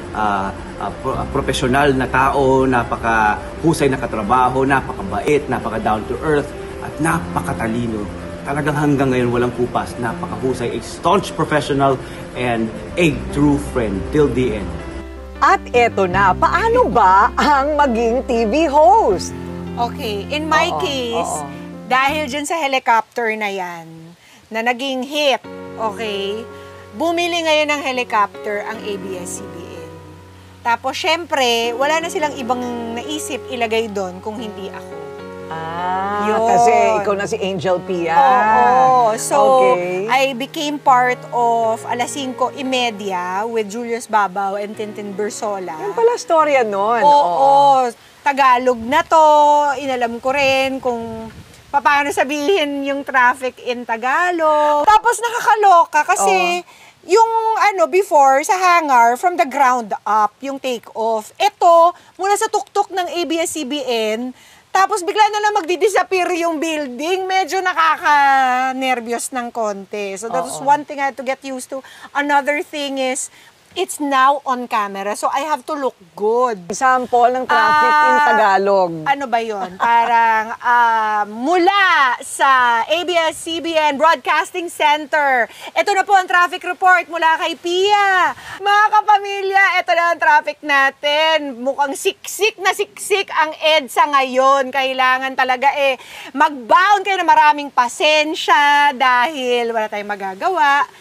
profesional na tao, napaka-husay na katrabaho, napaka-bait, napaka-down to earth, at napakatalino. Talagang hanggang ngayon walang kupas, napaka-husay, a staunch professional, and a true friend till the end. At eto na, paano ba ang maging TV host? Okay, in my case, dahil dyan sa helicopter na yan, na naging hit, okay, bumili ngayon ng helicopter ang ABS-CBN. Tapos, syempre, wala na silang ibang naisip ilagay doon kung hindi ako. Kasi ikaw na si Angel Pia. Oo. So, okay. I became part of Alas 5:30 with Julius Babaw and Tintin Bersola. Yung pala storya nun. Oo. Tagalog na to. Inalam ko rin kung paano sabihin yung traffic in Tagalog. Tapos nakakaloka kasi yung before sa hangar, from the ground up, yung take-off. Ito, mula sa tuktok ng ABS-CBN, tapos bigla na lang magdi-disappear yung building. Medyo nakaka-nervyos ng konti. So that was one thing I had to get used to. Another thing is, it's now on camera, so I have to look good. Sample ng traffic in Tagalog. Ano ba yun? Parang mula sa ABS-CBN Broadcasting Center. Ito na po ang traffic report mula kay Pia. Mga kapamilya, ito na ang traffic natin. Mukhang siksik na siksik ang EDSA ngayon. Kailangan talaga mag-bound kayo na maraming pasensya dahil wala tayong magagawa.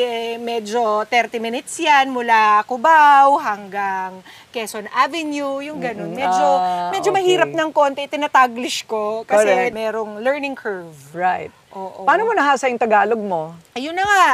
Medyo 30 minutes yan mula Cubao hanggang Quezon Avenue, yung ganun. Medyo mahirap ng konti, tinataglish ko kasi merong learning curve. Right. Oo. Paano mo nahasa yung Tagalog mo? Ayun na nga,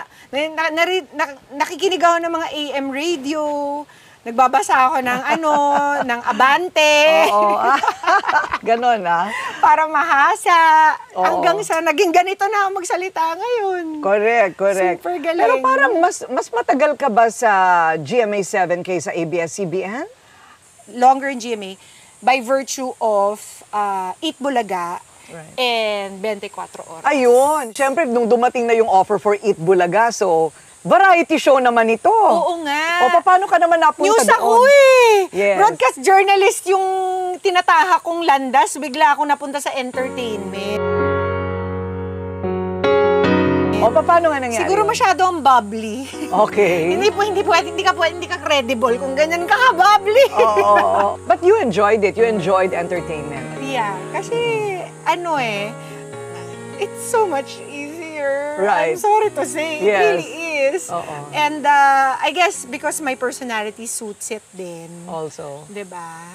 nakikinig ako ng mga AM radio, nagbabasa ako ng ng Abante. Oo. Ganon, Para mahasa. Hanggang sa naging ganito na ako magsalita ngayon. Correct. Super galing. Pero parang mas matagal ka ba sa GMA7 kaysa ABS-CBN? Longer in GMA by virtue of Eat Bulaga and 24 Oras. Ayun. Siyempre, nung dumating na yung offer for Eat Bulaga, so variety show naman ito. Oo nga. O paano ka naman napunta News doon? ako Yes. Broadcast journalist yung tinataha kong landas. Bigla ako napunta sa entertainment. O paano nga nangyari? Siguro masyadong bubbly. Okay. hindi ka credible kung ganyan ka bubbly. Oo. But you enjoyed it. You enjoyed entertainment. Yeah. Kasi, it's so much easier. Right. I'm sorry to say. It really is. And I guess because my personality suits it din. Also. Diba?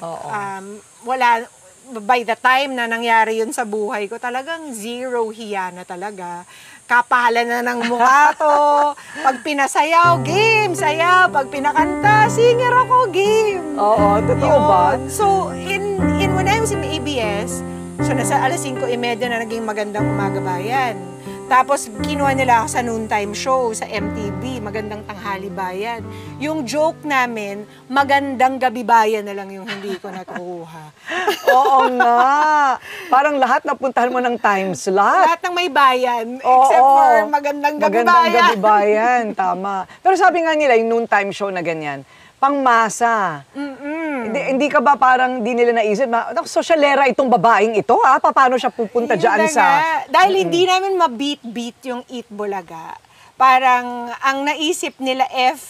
Oo. By the time na nangyari yun sa buhay ko, talagang zero hiya na talaga. Kapalan na ng mukha to. Pag pinasayaw, game, sayaw. Pag pinakanta, singer ako, game. Oo, totoo ba? So, when I was in ABS, so nasa alas 5:30 na naging Magandang Umaga Bayan. Tapos, kinuha nila ako sa noontime show sa MTV, Magandang Tanghali Bayan. Yung joke namin, Magandang Gabi Bayan na lang yung hindi ko nakuha. Oo nga. Parang lahat napuntahan mo ng time slot. Lahat ng may bayan, except for Magandang Gabi Bayan. Magandang Gabi Bayan, tama. Pero sabi nga nila, yung noontime show na ganyan, pangmasa. Hindi ka ba parang di nila naisip, sosyalera itong babaeng ito, paano siya pupunta dyan sa... Dahil hindi namin ma-beat yung Eat Bulaga. Parang ang naisip nila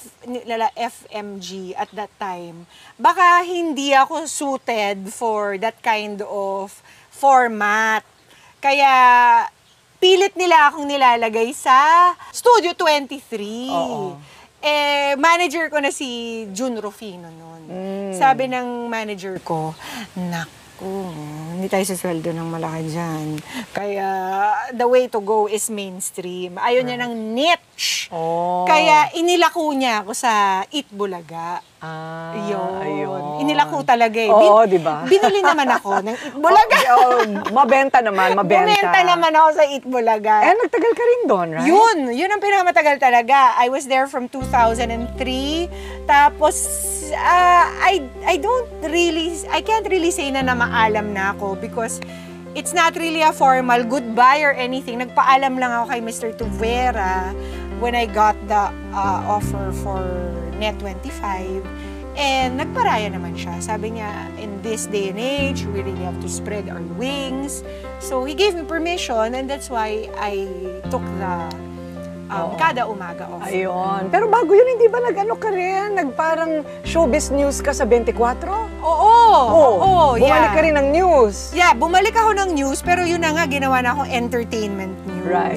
FMG at that time, baka hindi ako suited for that kind of format. Kaya pilit nila akong nilalagay sa Studio 23. Oo. Manager ko na si Jun Rufino noon. Sabi ng manager ko, naku, hindi tayo sasweldo ng malaki dyan. Kaya the way to go is mainstream. Ayaw niya ng niche. Kaya inilako niya ako sa Eat Bulaga. Ayun. Inilako talaga Oo, diba? Binili naman ako ng Eat Bulaga. Mabenta naman, mabenta. Bumenta naman ako sa Eat Bulaga. Nagtagal ka rin doon, right? Yun ang pinakamatagal talaga. I was there from 2003. Tapos, I can't really say na maalam na ako because it's not really a formal goodbye or anything. Nagpaalam lang ako kay Mr. Tuvera when I got the offer for Net 25. And nagparaya naman siya. Sabi niya, in this day and age, we really have to spread our wings. So he gave me permission and that's why I took the Kada Umaga off. Ayun. Pero bago yun, hindi ba nag-ano ka rin? Nagparang showbiz news ka sa 24? Oo, Bumalik ka rin ng news. Yeah, bumalik ako ng news, pero yun na nga, ginawa na akong entertainment news. Right.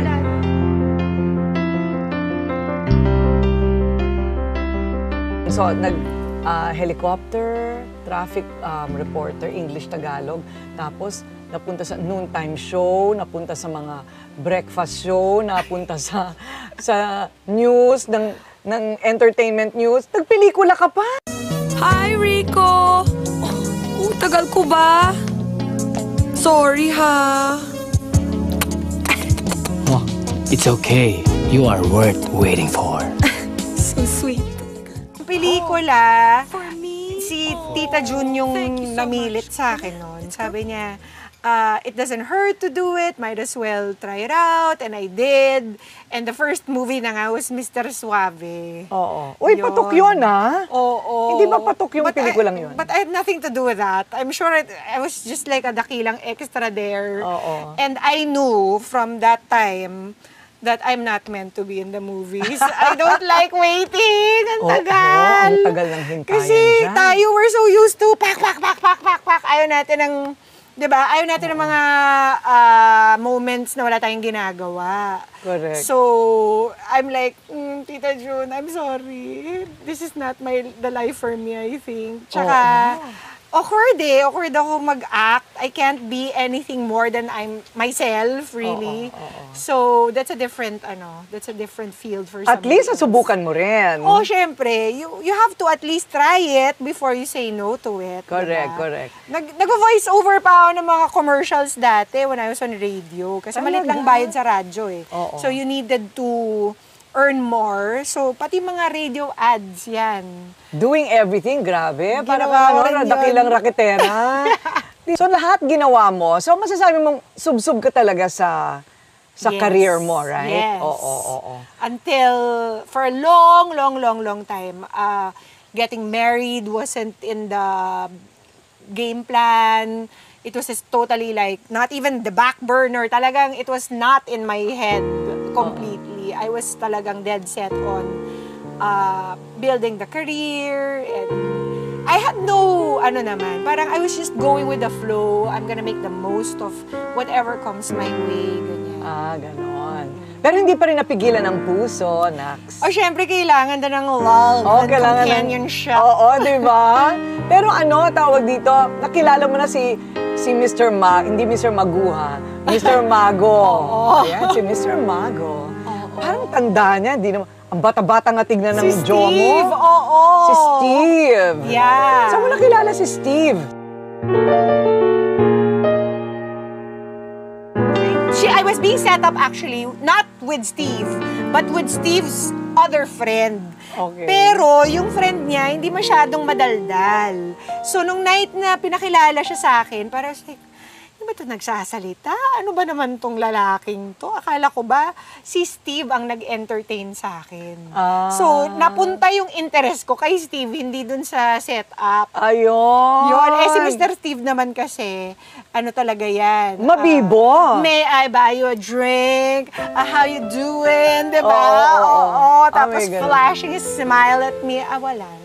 So, helicopter, traffic reporter, English-Tagalog. Tapos, napunta sa noontime show, napunta sa mga breakfast show, napunta sa news, ng entertainment news. Nagpelikula ka pa. Hi, Rico! Tagal ko ba? Sorry, ha? Oh, it's okay. You are worth waiting for. So sweet. Pelikula, For me? si Tita June yung Thank you so namilit much. sa akin noon. Sabi niya, it doesn't hurt to do it, might as well try it out, and I did. And the first movie na nga was Mr. Suave. Oo. Uy, Yun. patok yun, ha? Oo. Hindi ba patok yung pelikulang yun? But I had nothing to do with that. I'm sure I was just like a dakilang extra there. Oo. And I knew from that time that I'm not meant to be in the movies. I don't like waiting. Ang Oo, tagal. ang tagal ng hintayan Kasi dyan. tayo, we're so used to pak. Ayaw natin ng, di ba? Ayaw natin ng mga moments na wala tayong ginagawa. Correct. So, I'm like, Tita June, I'm sorry. This is not the life for me, I think. Tsaka, awkward ako mag-act. I can't be anything more than I'm myself, really. So, that's a different field for At somebody least, else. nasubukan mo rin. Oh, syempre. You have to at least try it before you say no to it. Correct, diba? correct. Nag-voice over pa ako ng mga commercials dati when I was on radio. Kasi malit lang bayad sa radyo eh. Oo. So, you needed to earn more. So, pati mga radio ads yan. Doing everything, grabe. Para Ginawa ko ka, rin yun. dakilang raketera. So, lahat ginawa mo. So, masasabi mong sub-sub ka talaga sa Yes. career mo, right? Yes. Oo. Until, for a long time, getting married wasn't in the game plan. It was just totally like, not even the back burner. Talagang, it was not in my head completely. I was talagang dead set on building the career and I had no, parang I was just going with the flow. I'm gonna make the most of whatever comes my way, ganyan. Ganon. Pero hindi pa rin napigilan ang puso, Nax. O, syempre, kailangan din ng love and kailangan companionship. Oo, di ba? Pero tawag dito, nakilala mo na si Mr. hindi Mr. Maguha, Mr. Mago. Ayan, si Mr. Mago. Parang tanda niya, hindi naman, ang bata-bata nga tignan ng Si jowa mo. Steve, oo. Si Steve. Yeah. Saan mo nakilala si Steve? I was being set up actually, not with Steve, but with Steve's other friend. Okay. Pero yung friend niya, hindi masyadong madaldal. So, nung night na pinakilala siya sa akin, parang like, hindi ba ito nagsasalita? Ano ba naman tong lalaking to? Akala ko ba si Steve ang nag-entertain sa akin? So, napunta yung interest ko kay Steve, hindi dun sa setup. Ayun. Yun. Si Mr. Steve naman kasi, talaga yan. Mabibo. May I buy you a drink? How you doing? Diba? Oo. Tapos May ganun. flashing his smile at me. Wala na.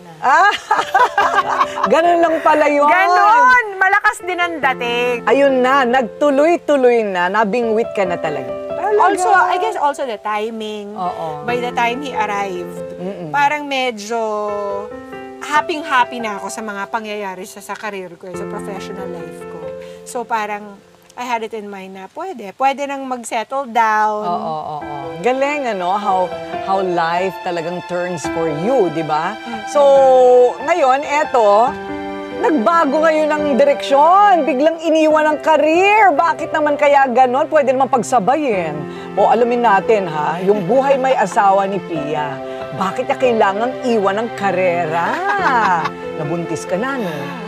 Ganun lang pala yun. Ganon! Malakas din ang dating. Ayun na, nagtuloy-tuloy na, nabingwit ka na talaga. Also, I guess also the timing. Oo. By the time he arrived, parang medyo happy na ako sa mga pangyayari sa career ko, sa professional life ko. So parang, I had it in mind na pwede nang mag-settle down. Oo. Galing, how life talagang turns for you, di ba? So, ngayon, eto, nagbago ngayon ng direksyon. Biglang iniwan ang career. Bakit naman kaya ganon? Pwede naman pagsabayin. O, alamin natin, yung buhay may asawa ni Pia. Bakit niya kailangang iwan ng karera? Nabuntis ka na, no?